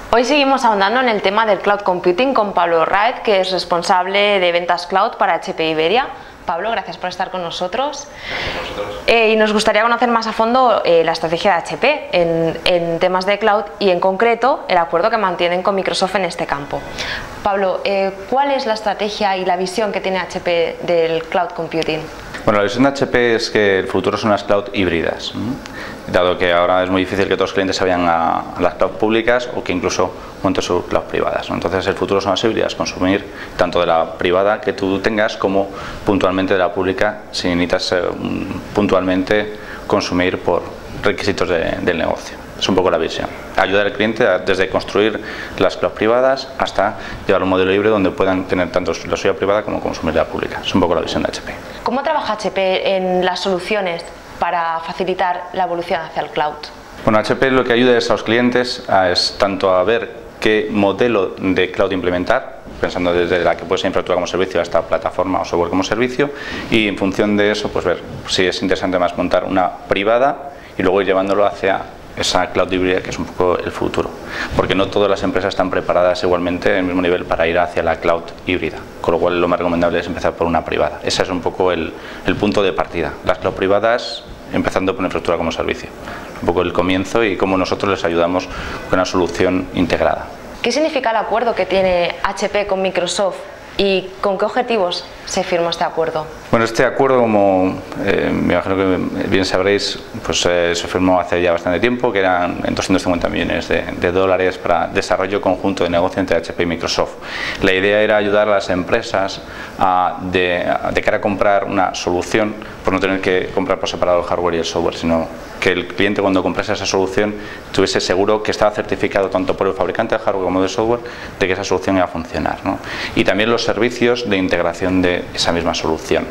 Hoy seguimos ahondando en el tema del cloud computing con Pablo Raez, que es responsable de ventas cloud para HP Iberia. Pablo, gracias por estar con nosotros. Y nos gustaría conocer más a fondo la estrategia de HP en temas de cloud y en concreto el acuerdo que mantienen con Microsoft en este campo. Pablo, ¿cuál es la estrategia y la visión que tiene HP del cloud computing? Bueno, la visión de HP es que el futuro son las cloud híbridas, dado que ahora es muy difícil que todos los clientes se vayan a las cloud públicas o que incluso monten sus cloud privadas. Entonces el futuro son las híbridas, consumir tanto de la privada que tú tengas como puntualmente de la pública si necesitas puntualmente consumir por requisitos del negocio. Es un poco la visión. Ayudar al cliente desde construir las cloud privadas hasta llevar un modelo libre donde puedan tener tanto la suya privada como consumir la pública. Es un poco la visión de HP. ¿Cómo trabaja HP en las soluciones para facilitar la evolución hacia el cloud? Bueno, HP lo que ayuda es a los clientes es tanto a ver qué modelo de cloud implementar, pensando desde la que puede ser infraestructura como servicio hasta plataforma o software como servicio, y en función de eso pues ver si es interesante más montar una privada y luego ir llevándolo hacia esa cloud híbrida que es un poco el futuro, porque no todas las empresas están preparadas igualmente en el mismo nivel para ir hacia la cloud híbrida, con lo cual lo más recomendable es empezar por una privada. Ese es un poco el punto de partida, las cloud privadas empezando por infraestructura como servicio, un poco el comienzo y cómo nosotros les ayudamos con una solución integrada. ¿Qué significa el acuerdo que tiene HP con Microsoft y con qué objetivos se firmó este acuerdo? Bueno, este acuerdo, como me imagino que bien sabréis, pues se firmó hace ya bastante tiempo, que eran en 250 millones de dólares para desarrollo conjunto de negocio entre HP y Microsoft. La idea era ayudar a las empresas de cara a comprar una solución, por no tener que comprar por separado el hardware y el software, sino que el cliente cuando comprase esa solución estuviese seguro que estaba certificado tanto por el fabricante de hardware como de software de que esa solución iba a funcionar, ¿no? Y también los servicios de integración de esa misma solución.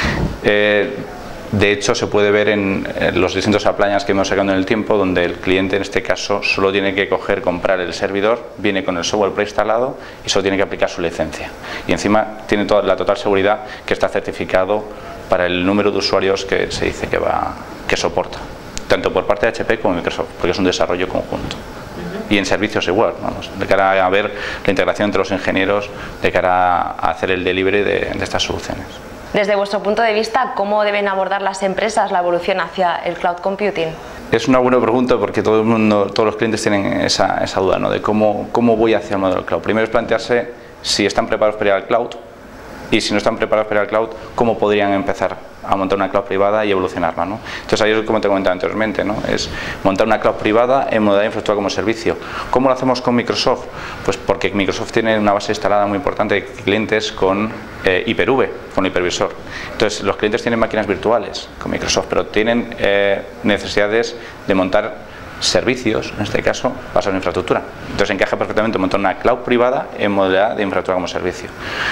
De hecho, se puede ver en los distintos appliances que hemos sacado en el tiempo, donde el cliente en este caso solo tiene que comprar el servidor, viene con el software preinstalado y solo tiene que aplicar su licencia. Y encima tiene toda la total seguridad que está certificado para el número de usuarios que se dice que soporta, tanto por parte de HP como Microsoft, porque es un desarrollo conjunto. Y en servicios igual, vamos, de cara a ver la integración entre los ingenieros, de cara a hacer el delivery de estas soluciones. Desde vuestro punto de vista, ¿cómo deben abordar las empresas la evolución hacia el cloud computing? Es una buena pregunta porque todos los clientes tienen esa duda, ¿no? De cómo voy hacia el modelo cloud. Primero es plantearse si están preparados para ir al cloud y si no están preparados para ir al cloud, cómo podrían empezar a montar una cloud privada y evolucionarla, ¿no? Entonces ahí es como te comentaba anteriormente, ¿no? Es montar una cloud privada en modalidad de infraestructura como servicio. ¿Cómo lo hacemos con Microsoft? Pues porque Microsoft tiene una base instalada muy importante de clientes con Hyper-V, con hipervisor. Entonces los clientes tienen máquinas virtuales con Microsoft, pero tienen necesidades de montar servicios, en este caso, basados en infraestructura. Entonces encaja perfectamente montar una cloud privada en modalidad de infraestructura como servicio.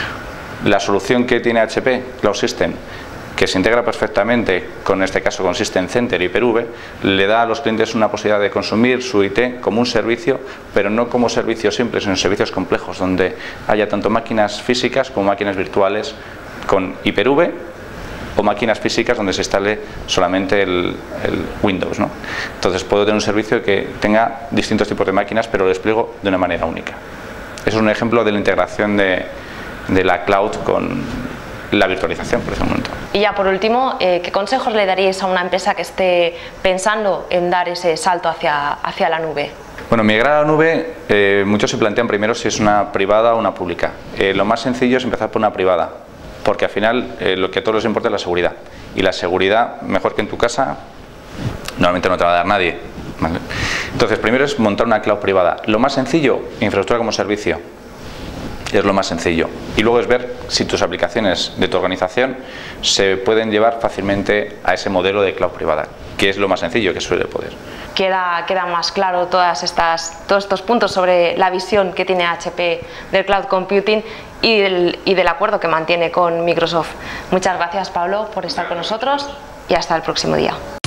La solución que tiene HP, Cloud System, que se integra perfectamente con, en este caso, con System Center y Hyper-V, le da a los clientes una posibilidad de consumir su IT como un servicio, pero no como servicios simples, sino servicios complejos, donde haya tanto máquinas físicas como máquinas virtuales con Hyper-V o máquinas físicas donde se instale solamente el Windows, ¿no? Entonces puedo tener un servicio que tenga distintos tipos de máquinas, pero lo despliego de una manera única. Eso es un ejemplo de la integración de la cloud con la virtualización, por ese momento. Y ya por último, ¿qué consejos le daríais a una empresa que esté pensando en dar ese salto hacia la nube? Bueno, migrar a la nube, muchos se plantean primero si es una privada o una pública. Lo más sencillo es empezar por una privada, porque al final lo que a todos les importa es la seguridad. Y la seguridad, mejor que en tu casa, normalmente no te va a dar nadie, ¿vale? Entonces, primero es montar una cloud privada. Lo más sencillo, infraestructura como servicio. Es lo más sencillo. Y luego es ver si tus aplicaciones de tu organización se pueden llevar fácilmente a ese modelo de cloud privada, que es lo más sencillo que suele poder. Queda más claro todos estos puntos sobre la visión que tiene HP del cloud computing y del acuerdo que mantiene con Microsoft. Muchas gracias, Pablo, por estar con nosotros y hasta el próximo día.